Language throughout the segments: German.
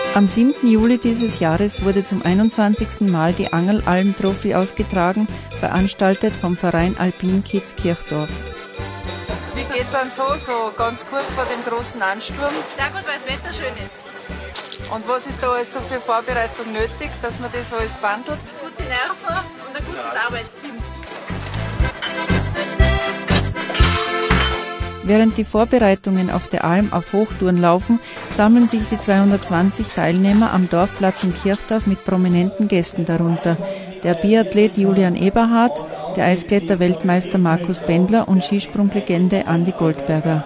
Am 7. Juli dieses Jahres wurde zum 21. Mal die Angelalm-Trophy ausgetragen, veranstaltet vom Verein Alpin Kids Kirchdorf. Wie geht's dann so ganz kurz vor dem großen Ansturm? Sehr gut, weil das Wetter schön ist. Und was ist da alles so für Vorbereitung nötig, dass man das alles bandelt? Gute Nerven und ein gutes Arbeitsteam. Während die Vorbereitungen auf der Alm auf Hochtouren laufen, sammeln sich die 220 Teilnehmer am Dorfplatz in Kirchdorf mit prominenten Gästen darunter. Der Biathlet Julian Eberhardt, der Eiskletter-Weltmeister Markus Bendler und Skisprunglegende Andi Goldberger.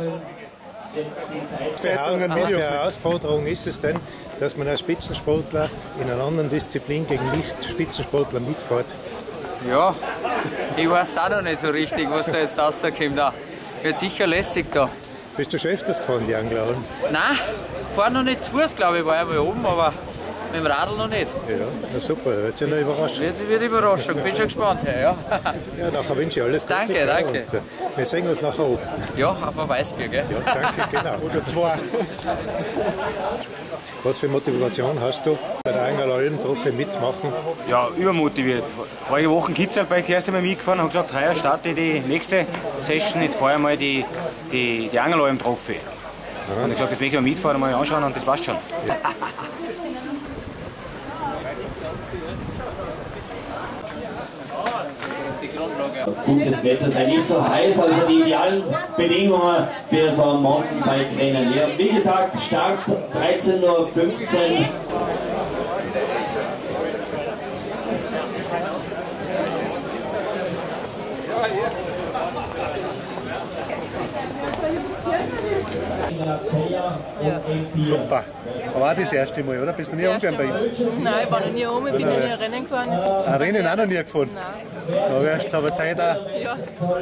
Welche Herausforderung ist es denn, dass man als Spitzensportler in einer anderen Disziplin gegen Nicht-Spitzensportler mitfährt? Ja, ich weiß auch noch nicht so richtig, was da jetzt rauskommt. Wird sicher lässig da. Bist du schon öfters gefahren, die Angelalm? Nein, fahr noch nicht zu Fuß, glaube ich, war ja mal oben, aber mit dem Radl noch nicht. Ja, na super, wird ja noch überraschen. Wird Überraschung, bin schon gespannt. Ja. Ja, nachher wünsche ich alles Gute. Danke, danke. Und, wir sehen uns nachher oben. Ja, auf ein Weißbier, gell? Ja, danke, genau. Oder zwei. Was für Motivation hast du, bei der Angelalm-Trophy mitzumachen? Ja, übermotiviert. Vorige Woche Kitzbühel das erste Mal mitgefahren und habe gesagt, heuer starte ich die nächste Session, jetzt fahre ich mal die Angelalm-Trophy. Und ich gesagt, jetzt möchte ich mal mitfahren und mal anschauen und das passt schon. Ja. Gutes Wetter sei nicht so heiß, also die idealen Bedingungen für so ein Mountainbike-Rennen. Ja, wie gesagt, Start 13:15 Uhr. Ja. Super. Aber auch das erste Mal, oder? Bist du nie umgefahren bei uns? Nein, ich war noch nie oben, ich bin noch nie ein Rennen gefahren. Ein Rennen auch noch nie gefahren? Nein. Da wärst du aber Zeit auch. Ja.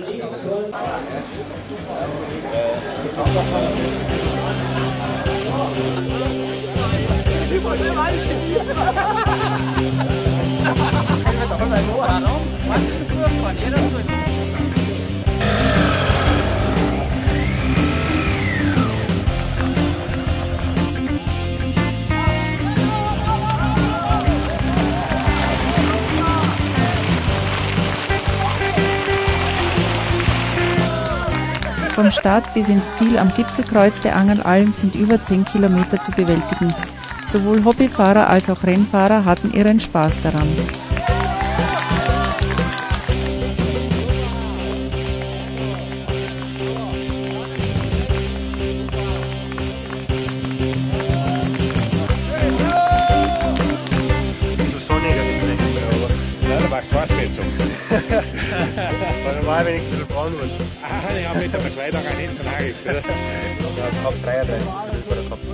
Vom Start bis ins Ziel am Gipfelkreuz der Angelalm sind über 10 Kilometer zu bewältigen. Sowohl Hobbyfahrer als auch Rennfahrer hatten ihren Spaß daran. Was geht so? Weil normal wenn ich ein bisschen braun wurde. Ah, ja, mit der Bekleidung auch nicht so nagelig. Ich habe 33 zu viel gehabt.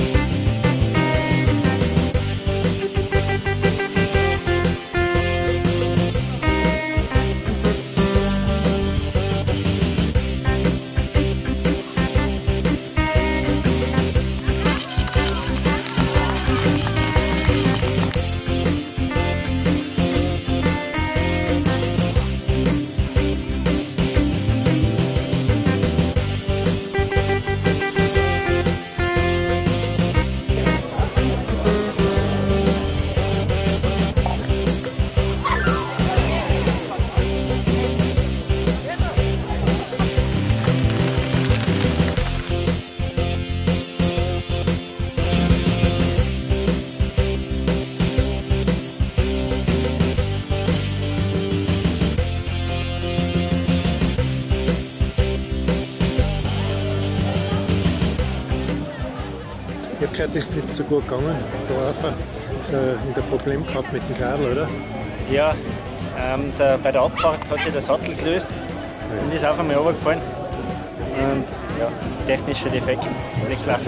Ich habe gehört, das ist nicht so gut gegangen, da rauf. So ein Problem gehabt mit dem Kadel, oder? Ja, bei der Abfahrt hat sich der Sattel gelöst und ist auf einmal runtergefallen. Und ja, technischer Defekt, weglassen.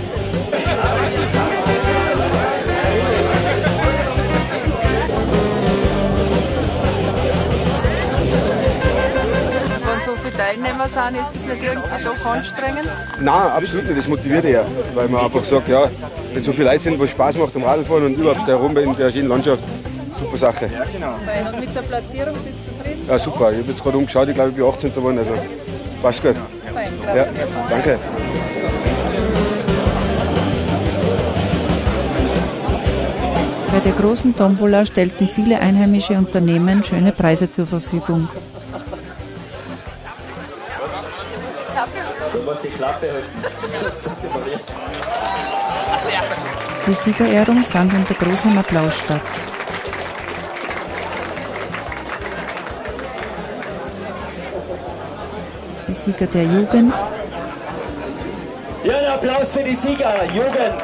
Wenn so viele Teilnehmer sind, ist das nicht irgendwie doch anstrengend? Nein, absolut nicht. Das motiviert ja, weil man einfach sagt, ja, wenn so viele Leute sind, was Spaß macht am Radfahren und überhaupt herum in der schönen Landschaft, super Sache. Ja, genau. Und mit der Platzierung bist du zufrieden? Ja, super. Ich habe jetzt gerade umgeschaut, ich glaube, ich bin 18. geworden, also passt gut. Fein, ja, danke. der großen Tombola stellten viele einheimische Unternehmen schöne Preise zur Verfügung. Die Siegerehrung fand unter großem Applaus statt. Die Sieger der Jugend. Ja, ein Applaus für die Sieger, Jugend.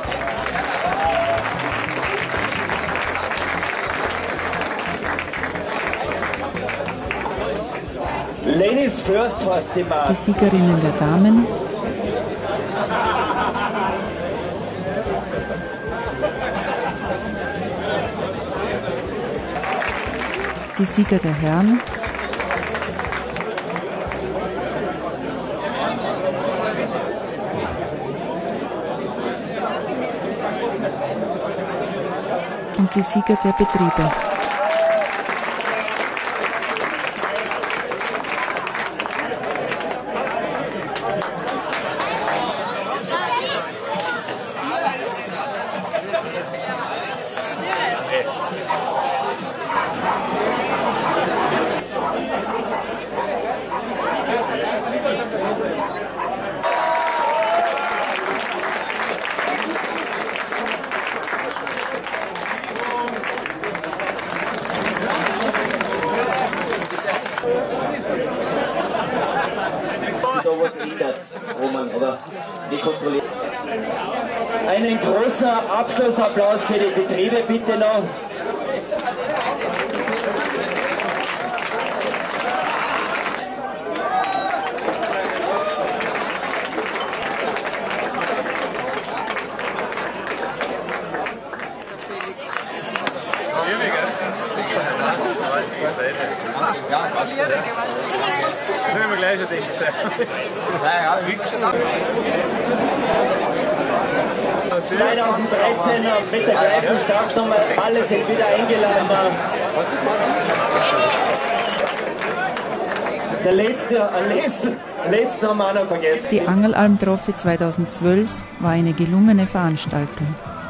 Ladies first heißt sie mal. Die Siegerinnen der Damen. Die Sieger der Herren. Und die Sieger der Betriebe. Einen großen Abschlussapplaus für die Betriebe bitte noch. Das haben wir gleich schon gedacht. Naja, wichsen. 2013 mit der gleichen Startnummer, alle sind wieder eingeladen. Der letzte haben wir auch noch vergessen. Die Angelalm-Trophy 2012 war eine gelungene Veranstaltung.